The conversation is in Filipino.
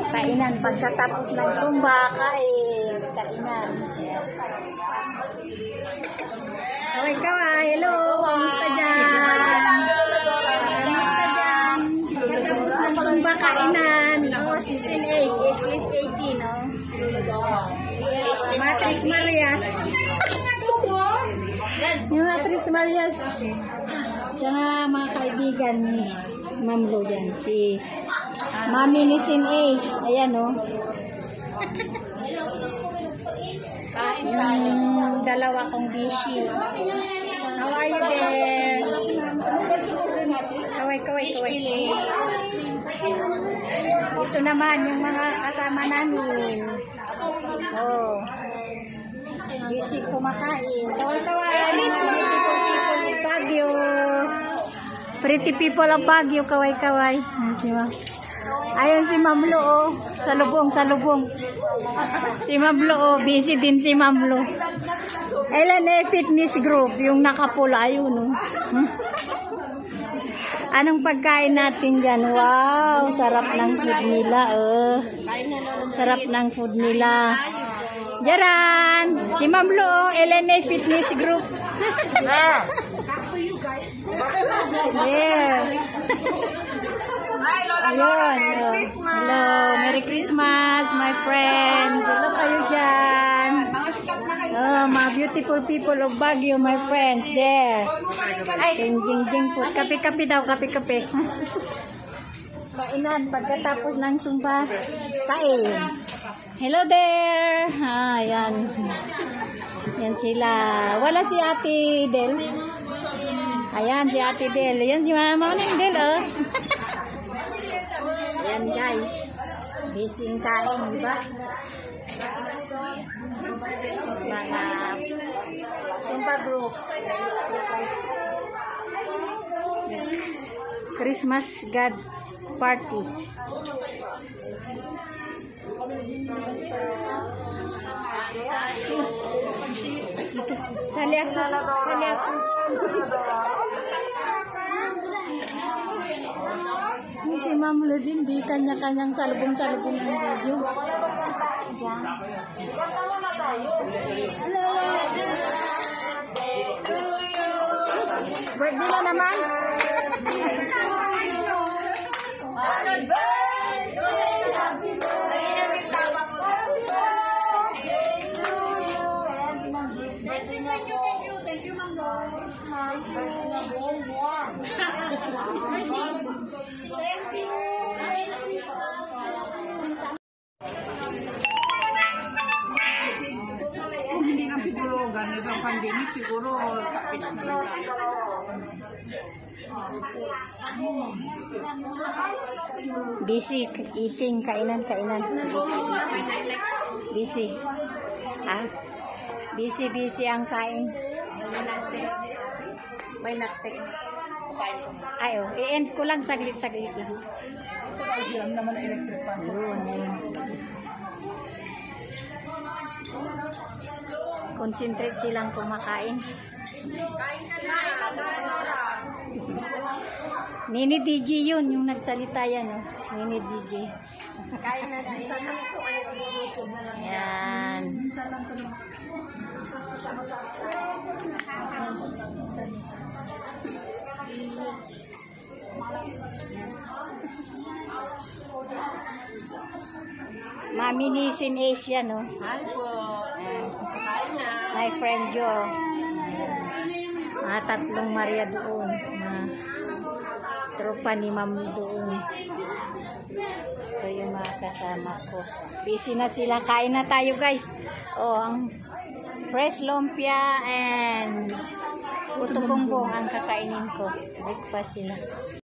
Kainan. Pagkatapos ng Zumba, kainan. Kaway-kaway. Hello. Kamusta dyan? Kamusta dyan? Pagkatapos ng Zumba, kainan. Si Sin 8. Age list 18. Matris Marias. Yung Matris Marias. Tsaka mga kaibigan ni Ma'am Lo dyan. Si Mami ni Sin Ace. Ayan yung dalawa kong bishi. How are you there? Kaway. Ito naman yung mga kasama namin. Busy kumakain. Kaway. Baguio. Pretty people of Baguio. Kaway. Ayun si Ma'am Lo. Salubong. Si Ma'am Lo. Busy din si Ma'am Lo. LNA Fitness Group. Yung nakapula. Ayun. Anong pagkain natin dyan? Wow, sarap ng food nila. Sarap ng food nila. Jaran! Si Ma'am Lo, LNA Fitness Group. Yeah. Ayun. Hello, Merry Christmas, my friends. Hello kayo dyan. Mga beautiful people of Baguio, my friends. There. Jing food. Kape daw, kape. Kainan, pagkatapos ng Zumba, kain. Hello there. Yan. Yan sila. Wala si Ate Del. Ayan, si Ate Del. Yan si Mama ni Del, Ayan, guys. Busy kain, diba? Mga Zumba group. Christmas God party. Ito, sali ako. Si Ma'am Lo din, di kanya-kanyang salubong-salubong ng video. Diyan. Hello. Birthday na naman. Thank you, Ma'am Lo. Hindi na siguro ganito ang pandemic, siguro kapit na lang. Busy eating, kainan. Busy. Busy ang kain. May nag-text. Ayo, i-end ko lang saglit lang. Alam naman na electric fan. Concentrate silang kumakain. Nini DJ yun, yung nagsalita yan. Nini DJ. Kain na lang. Isa lang ito kaya YouTube na lang. Yan. Isa lang ito. Mami ni Sin Asia, no? Hi po. My friend Jo. Tatlong Maria doon. Tropa ni Ma'am doon. Ito yung mga kasama ko. Busy na sila. Kain na tayo, guys. Ang fresh lumpia and puto bongbong ang kakainin ko. Breakfast sila.